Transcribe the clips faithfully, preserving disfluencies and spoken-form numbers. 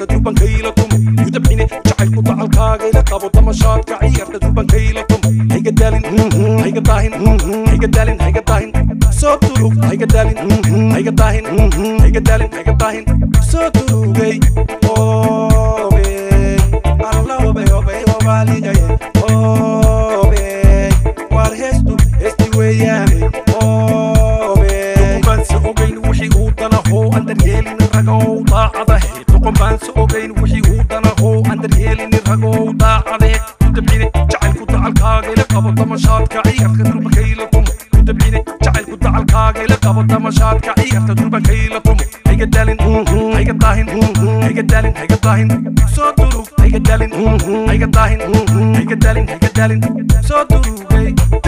عيرت دربان كيلتم يدبحيني جعل قطع الكاغي لقابو طمشات كعيرت دربان كيلتم هيك الدالين هيك الطاهن هيك الدالين هيك الطاهن صوت دروك هيك الدالين هيك الطاهن هيك الدالين هيك الطاهن صوت دروكي oh bey Allah obey obey obali gaye oh bey war hestu esti weyani oh bey bans ogeyn wixii uu danaho andar yeelin ragow daacadahe tuqon bans ogeyn wixii uu danaho andar yeelin ragow daacadahe dabcine jacaylku dacalkaaga ila qabo damashaadka ciyaarka durbakaylatum dabcine jacaylku dacalkaaga ila qabo damashaadka ciyaarka durbakaylatum hayga dalin hayga daahin hayga dalin hayga daahin soo durug hayga dalin hayga daahin hayga dalin hayga dalin soo durugay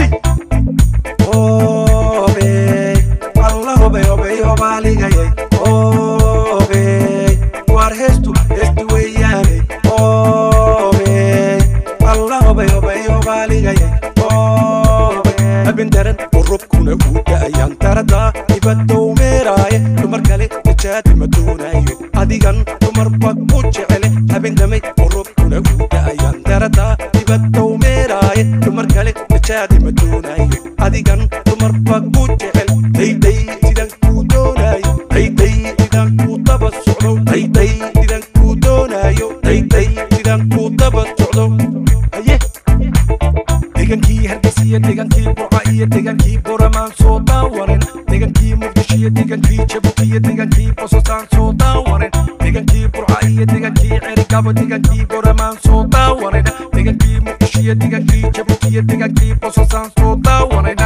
oh bey Allah obey obey obaligaye oh bey war hestu hestu weyane oh bey Allah obey obey obaligaye oh bey abin daran urubkuna uu da'ayaan tarada ibadoo meeraaye dumar kale jaati maduunayo adigan dumar bag u jecele abin damay urubkuna uu da'ayaan tarada ibadoo meeraaye dumar kale jaati maduunayo adigan dumar bag u jecel hayday sidan ku doonayo hayday sidan ku daba socdo hayday sidan ku doonayo hayday sidan ku daba socdo aye degankii hargeysa degankii burca iyo degankii boramaan soo daawarin degankii muqdisho iyo degankii jabuuti iyo degankii boosasaan soo daawarin degankii burca iyo degankii cerigabo degankii boramaan soo daawarin degankii muqdisho iyo degankii jabuuti iyo degankii boosasaan soo daawarin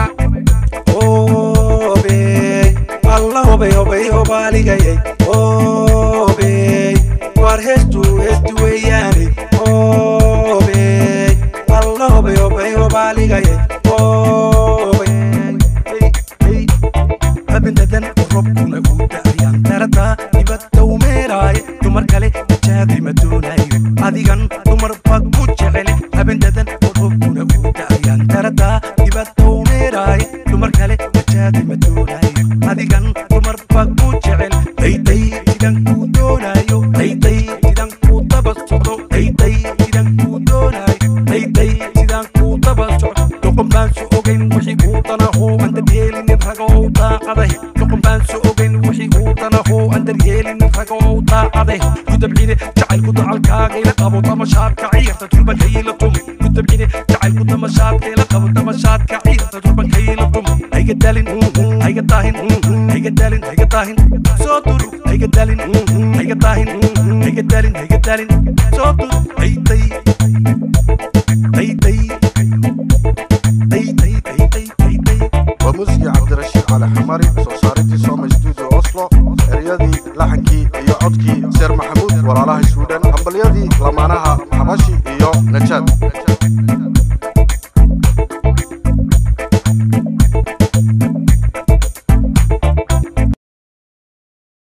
oh bey Allah obey obey obaligaye oh bey war hestu hestu weyane oh bey Allah obey obey obaligaye oh bey abin dadan urubkuna uu da'ayaan tarada ibadoo meeraaye dumar kale jaadi maduunayo adigan dumar bag u jecele abin dadan urubkuna uu da'ayaan tarada ibadoo meeraaye dumar kale jaadi maduunayo adigan dumar bag u jecel hayday sidan ku doonayo hayday sidan ku daba socdo hayday sidan ku doonayo hayday sidan ku daba socdo doqon baan su ogeyn wixii uu danaho andar yeelin ragow daacadahe doqon baan su ogeyn wixii uu danaho andar yeelin ragow daacadahe yudabcine jacaylku dacalkaaga ila qabo damashaadka ciyaarta durbakaylatum yudabcine jacaylku damashaadka ila qabo damashaadka ciyaarta durbakaylatum hayga dalin hayga daahin hayga dalin hayga daahin soo durug hayga dalin hayga daahin hayga dalin hayga dalin soo durug hayday hayday hayday hayday hayday وموسيقى عبد الرشيد على حماري صوصارتي سوما استوديو أوسلو رياضي لحنكي iyo codkii Sir Maxamuud walaalaha Suudaan ambaliyadii lamaanaha Xabashi iyo Najad